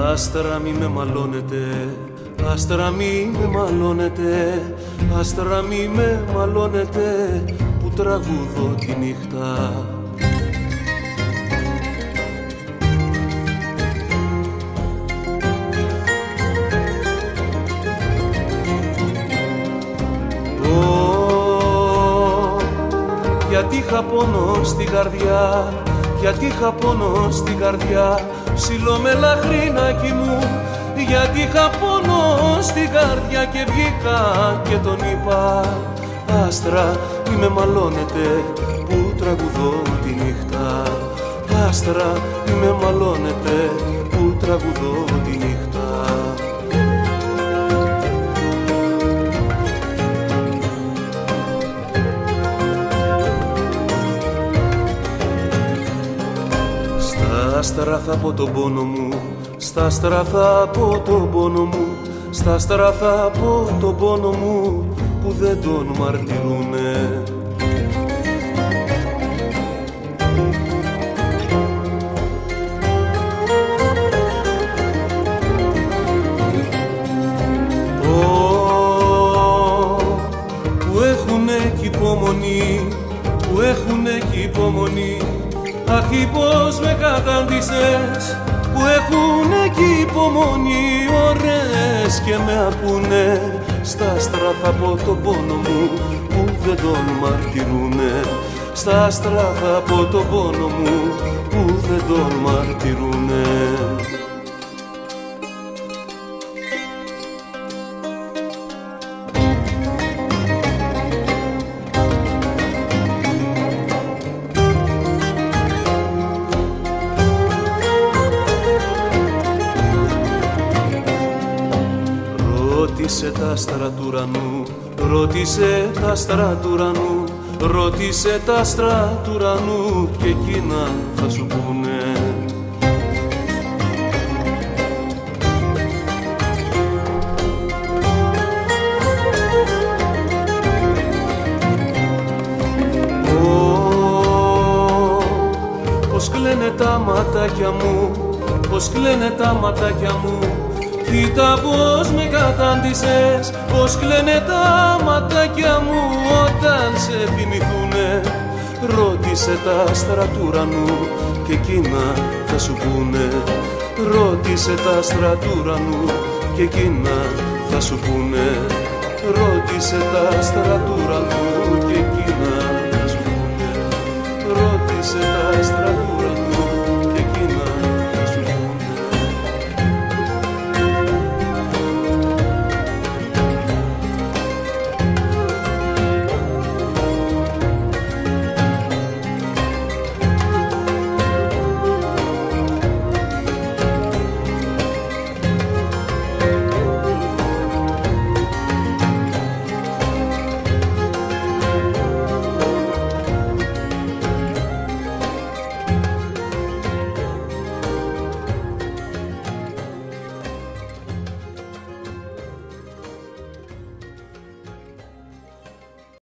Άστρα μη με μαλώνετε, άστρα μη με μαλώνετε, άστρα μη με μαλώνετε, που τραγουδώ τη νύχτα. Γιατί είχα πόνο στην καρδιά, γιατί είχα πόνο στην καρδιά, ψηλό με λαχρινάκι μου. Γιατί είχα πόνο στην καρδιά και βγήκα και τον είπα, άστρα μη με μαλώνετε, που τραγουδώ τη νύχτα. Άστρα μη με μαλώνετε, που τραγουδώ τη νύχτα. Στα άστρα θα πω τον πόνο μου, στα άστρα θα πω τον πόνο μου, στα άστρα θα πω τον πόνο μου, που δεν τον μαρτυρούνε. Που έχουνε κι υπομονή, που έχουνε κι υπομονή, αχ, πώς με κατάντησες, που έχουνε κι υπομονή, ωραίες και με ακούνε. Στα άστρα θα πω τον πόνο μου, που δεν τον μαρτυρούνε. Στα άστρα θα πω τον πόνο μου, που δεν τον μαρτυρούνε. Ρώτησε τα άστρα του ουρανού, ρώτησε τα άστρα του ουρανού, ρώτησε τα άστρα του ουρανού, και εκείνα θα σου πούνε. Πως κλαίνε τα ματάκια μου, πως κλαίνε τα ματάκια μου, κοίτα πως με κατάντησες, πως κλαίνε τα ματάκια μου όταν σε θυμηθούνε. Ρώτησε τα άστρα του ουρανού, και εκείνα θα σου πούνε. Ρώτησε τα άστρα του ουρανού, και εκείνα θα σου πούνε. Ρώτησε τα άστρα του ουρανού, και εκείνα θα σου πούνε. Ρώτησε τα άστρα του ουρανού.